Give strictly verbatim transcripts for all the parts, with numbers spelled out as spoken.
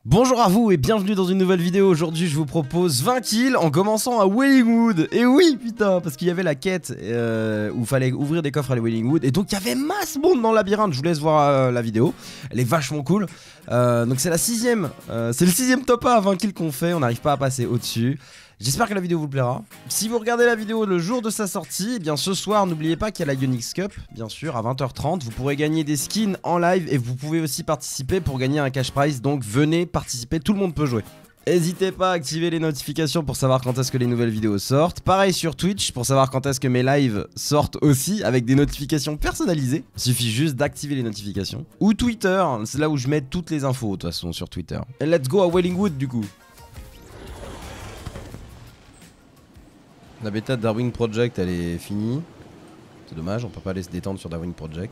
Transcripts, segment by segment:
Bonjour à vous et bienvenue dans une nouvelle vidéo. Aujourd'hui je vous propose vingt kills en commençant à Wellingwood. Et oui putain, parce qu'il y avait la quête euh, où il fallait ouvrir des coffres à Wellingwood. Et donc il y avait masse monde dans le labyrinthe. Je vous laisse voir euh, la vidéo. Elle est vachement cool. euh, Donc c'est la sixième euh, C'est le sixième top un à vingt kills qu'on fait. On n'arrive pas à passer au dessus. J'espère que la vidéo vous plaira. Si vous regardez la vidéo le jour de sa sortie, eh bien ce soir n'oubliez pas qu'il y a la Onyx Cup, bien sûr, à vingt heures trente. Vous pourrez gagner des skins en live et vous pouvez aussi participer pour gagner un cash prize. Donc venez participer, tout le monde peut jouer. N'hésitez pas à activer les notifications pour savoir quand est-ce que les nouvelles vidéos sortent. Pareil sur Twitch pour savoir quand est-ce que mes lives sortent aussi avec des notifications personnalisées. Il suffit juste d'activer les notifications. Ou Twitter, c'est là où je mets toutes les infos de toute façon sur Twitter. Et let's go à Wellingwood du coup. La bêta de Darwin Project elle est finie. C'est dommage, on peut pas aller se détendre sur Darwin Project.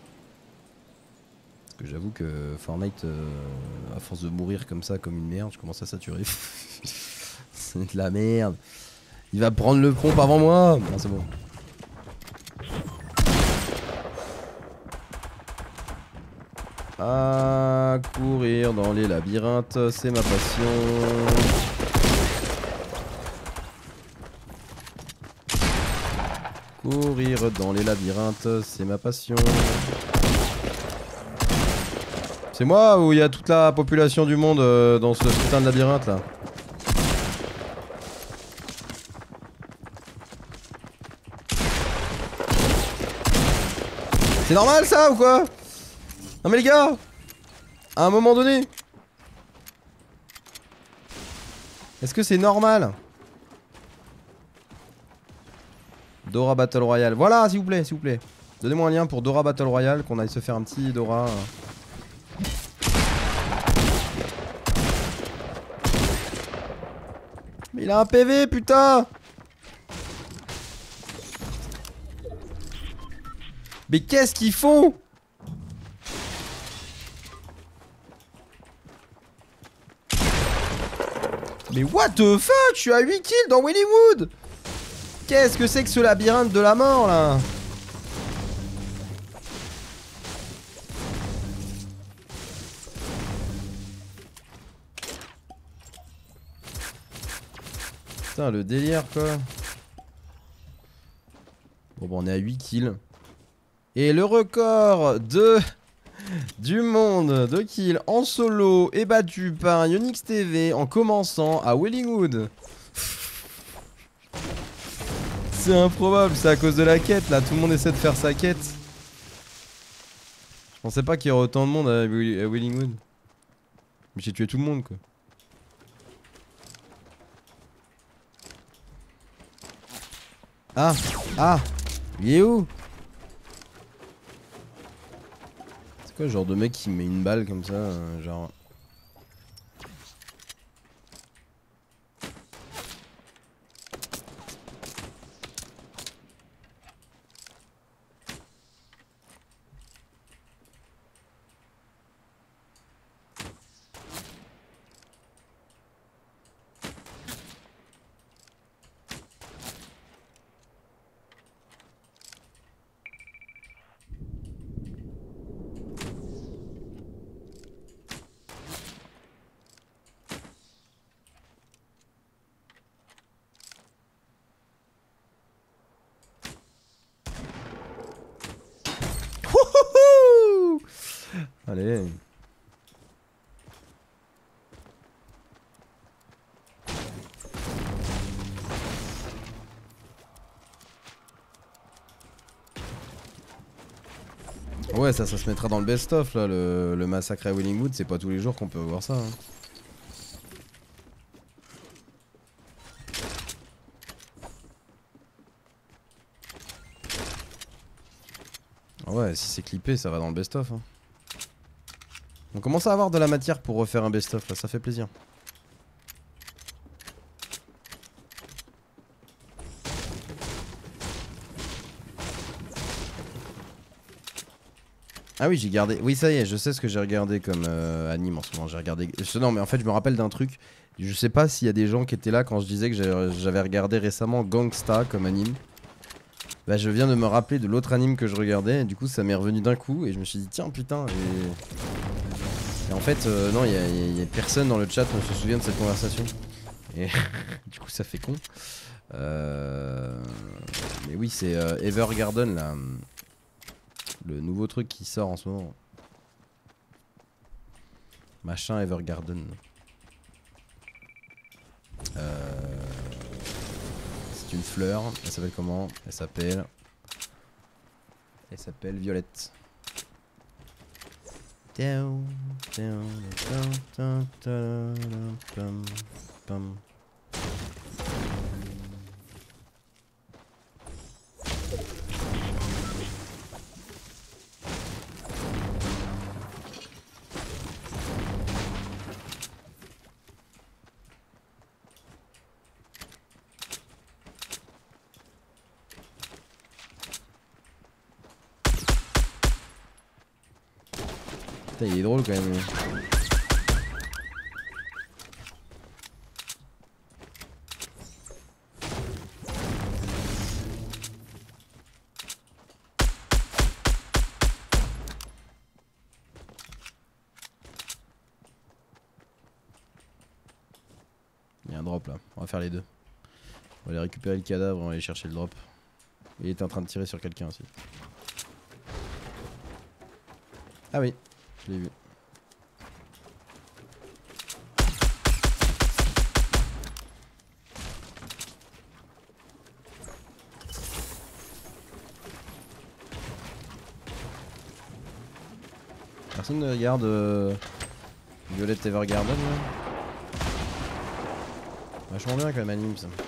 Parce que j'avoue que Fortnite, euh, à force de mourir comme ça, comme une merde, je commence à saturer. C'est de la merde. Il va prendre le pompe avant moi. Non, c'est bon. Ah, courir dans les labyrinthes, c'est ma passion. Courir dans les labyrinthes, c'est ma passion. C'est moi ou il y a toute la population du monde euh, dans ce putain de labyrinthe là? C'est normal ça ou quoi? Non mais les gars, à un moment donné, est-ce que c'est normal? Dora Battle Royale. Voilà, s'il vous plaît, s'il vous plaît. Donnez-moi un lien pour Dora Battle Royale, qu'on aille se faire un petit Dora. Mais il a un P V, putain! Mais qu'est-ce qu'ils font? Mais what the fuck? Je suis à huit kills dans Wellingwood! Qu'est-ce que c'est que ce labyrinthe de la mort là? Putain le délire quoi. Bon bon on est à huit kills. Et le record de du monde de kills en solo est battu par Onyx T V en commençant à Wellingwood. C'est improbable, c'est à cause de la quête là, tout le monde essaie de faire sa quête. Je pensais pas qu'il y aurait autant de monde à Wellingwood. Mais j'ai tué tout le monde quoi. Ah, ah, il est où? C'est quoi le genre de mec qui met une balle comme ça, euh, genre... Allez. Ouais, ça, ça se mettra dans le best-of là, le, le massacre à Wellingwood, c'est pas tous les jours qu'on peut voir ça. Hein. Ouais, si c'est clippé, ça va dans le best-of. Hein. On commence à avoir de la matière pour refaire un best-of là, ça fait plaisir. Ah oui, j'ai gardé. Oui, ça y est, je sais ce que j'ai regardé comme euh, anime en ce moment. J'ai regardé. Non, mais en fait, je me rappelle d'un truc. Je sais pas s'il y a des gens qui étaient là quand je disais que j'avais regardé récemment Gangsta comme anime. Bah, je viens de me rappeler de l'autre anime que je regardais. Et du coup, ça m'est revenu d'un coup. Et je me suis dit, tiens, putain. Et... Et en fait, euh, non, il y, y, y a personne dans le chat qui se souvient de cette conversation. Et du coup, ça fait con. Euh... Mais oui, c'est euh, Evergarden, là. Le nouveau truc qui sort en ce moment. Machin Evergarden. Euh... C'est une fleur. Elle s'appelle comment? Elle s'appelle... Elle s'appelle Violette. Putain, il est drôle quand même. Il y a un drop là, on va faire les deux. On va aller récupérer le cadavre, on va aller chercher le drop. Il était en train de tirer sur quelqu'un aussi. Ah oui, je l'ai vu. Personne ne regarde euh, Violette Evergarden là. Vachement bien quand même anime ça.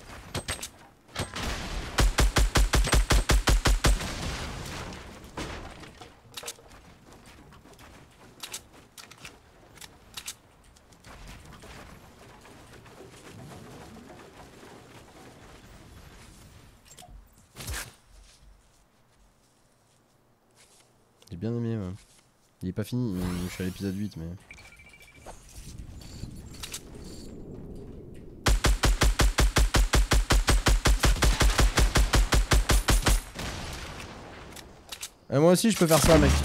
J'ai bien aimé. Ouais. Il est pas fini, je suis à l'épisode huit mais... Et moi aussi je peux faire ça mec.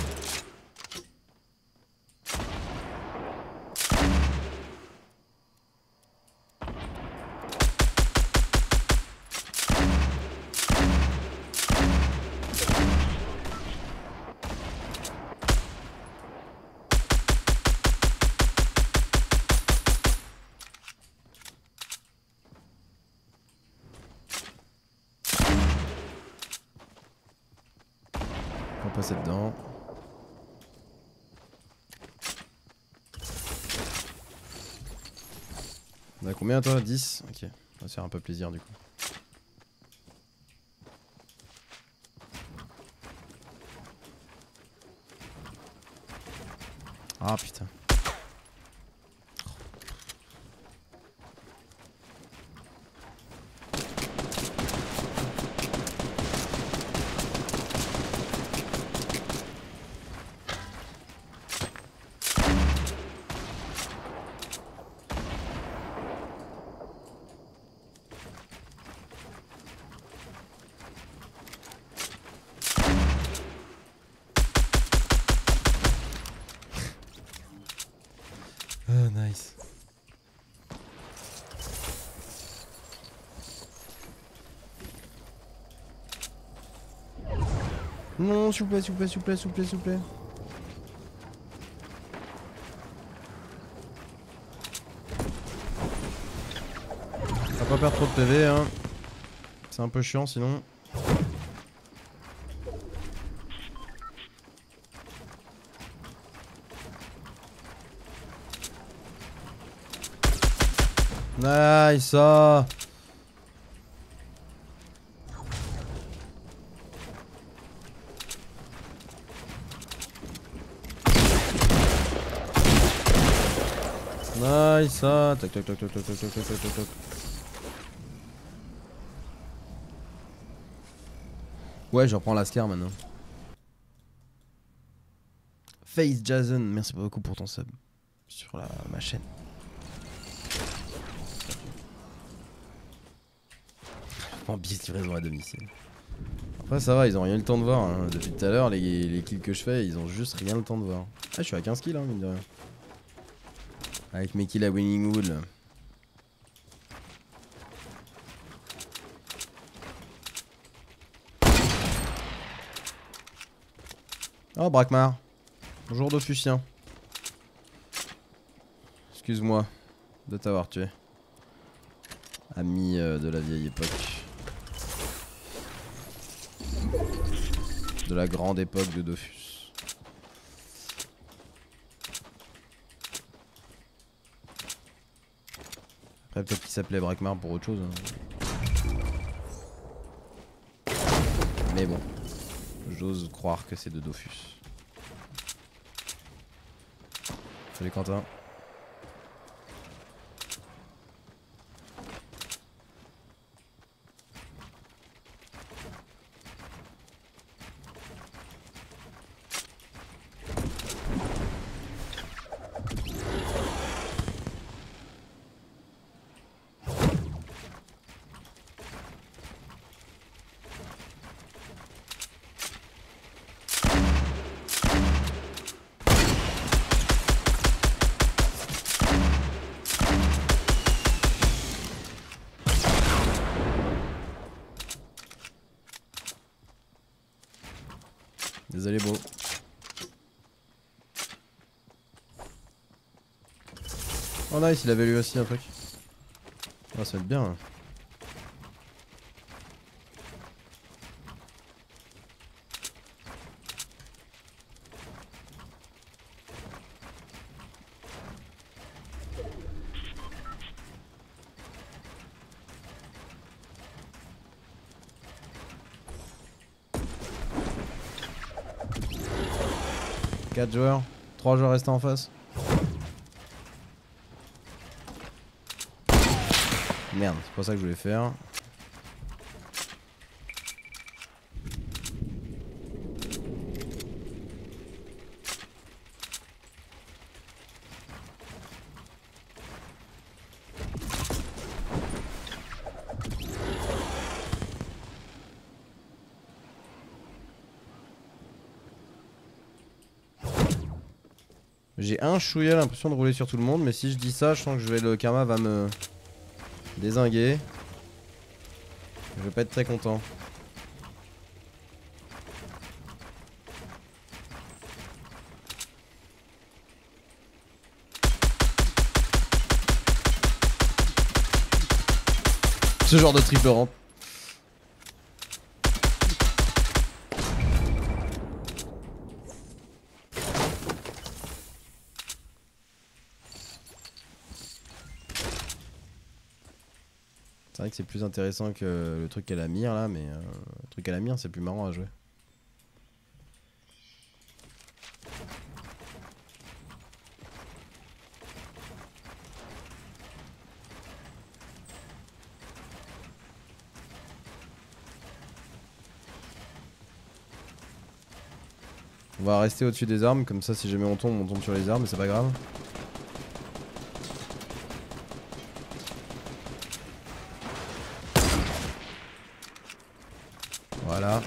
On va passer dedans. On a combien toi? dix? Ok, on va se faire un peu plaisir du coup. Ah putain. Oh nice. Non, s'il vous plaît, s'il vous plaît, s'il vous plaît, s'il vous plaît, s'il vous plaît. On va pas perdre trop de P V hein. C'est un peu chiant sinon. Nice ah. Nice ah. Tac tac tac tac tac tac tac tac tac tac. Ouais je reprends la Scar maintenant. Face Jason, merci beaucoup pour ton sub sur la, ma chaîne. En bis livraison à domicile. Après ça va, ils ont rien eu le temps de voir hein. Depuis tout à l'heure les, les kills que je fais ils ont juste rien le temps de voir. je suis à quinze kills, hein, mine de rien. Avec mes kills à Wellingwood là. Oh, Brakmar. Bonjour, Dofusien. Excuse-moi de t'avoir tué. Ami euh, de la vieille époque. De la grande époque de Dofus. Après peut-être qu'il s'appelait Brakmar pour autre chose. Hein. Mais bon. J'ose croire que c'est de Dofus. Salut Quentin. Désolé, beau. Oh nice, il avait lui aussi un truc. Ah, ça va être bien. Hein. quatre joueurs, trois joueurs restés en face. Merde, c'est pas ça que je voulais faire. J'ai un chouïa l'impression de rouler sur tout le monde, mais si je dis ça, je sens que je vais, le karma va me dézinguer. Je vais pas être très content. Ce genre de triple rampe. C'est vrai que c'est plus intéressant que le truc à la mire là, mais euh, le truc à la mire c'est plus marrant à jouer. On va rester au-dessus des armes, comme ça si jamais on tombe, on tombe sur les armes, mais c'est pas grave. Voilà.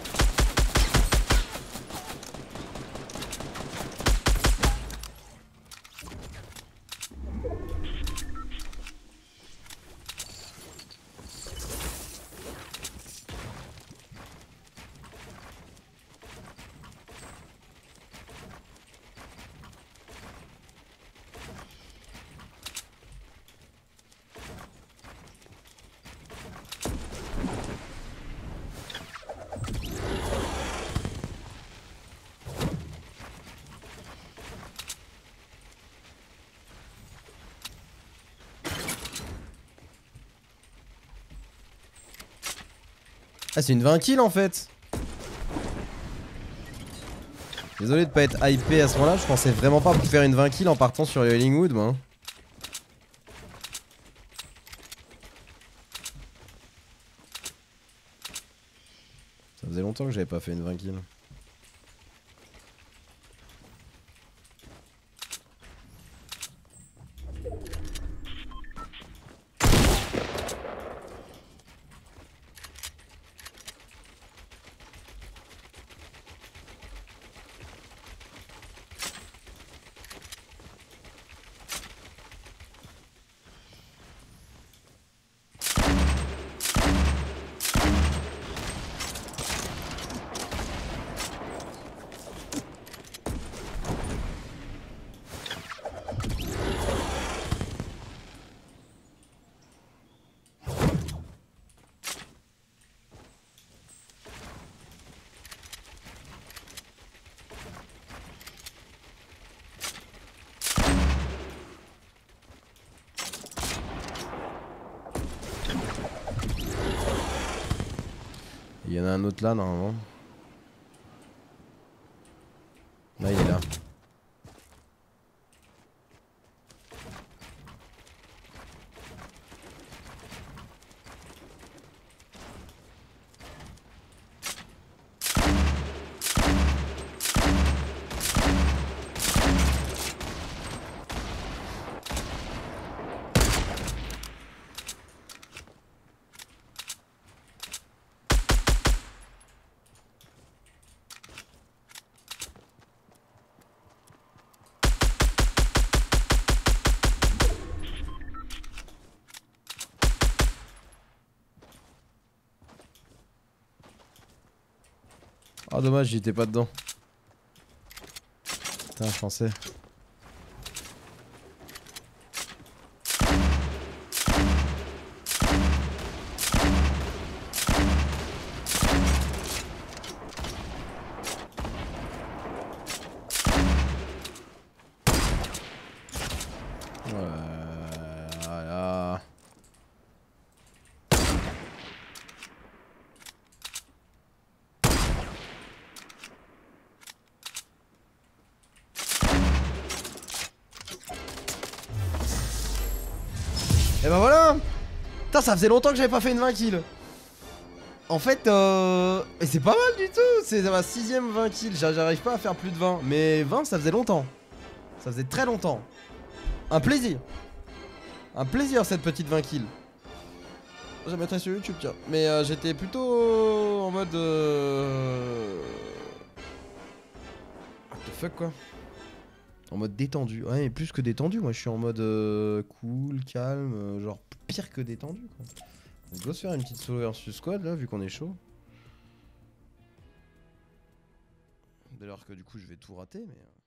Ah, c'est une vingt kills en fait. Désolé de pas être hypé à ce moment là, je pensais vraiment pas faire une vingt kills en partant sur Wellingwood moi. Ça faisait longtemps que j'avais pas fait une vingt kills. y en a un autre là normalement. Là il est là. Ah dommage, j'étais pas dedans. Putain, je pensais. Voilà. Et bah voilà. Putain, ça faisait longtemps que j'avais pas fait une vingt kills. En fait, euh... et c'est pas mal du tout. C'est ma sixième vingt kills. J'arrive pas à faire plus de vingt. Mais vingt, ça faisait longtemps. Ça faisait très longtemps. Un plaisir. Un plaisir cette petite vingt kills. Je la mettrai sur YouTube, tiens. Mais euh, j'étais plutôt en mode... Euh... What the fuck, quoi. En mode détendu. Ouais, mais plus que détendu. Moi, je suis en mode euh, cool, calme. Euh, genre pire que détendu, quoi. On doit se faire une petite solo versus squad, là, vu qu'on est chaud. Dès lors que, du coup, je vais tout rater, mais...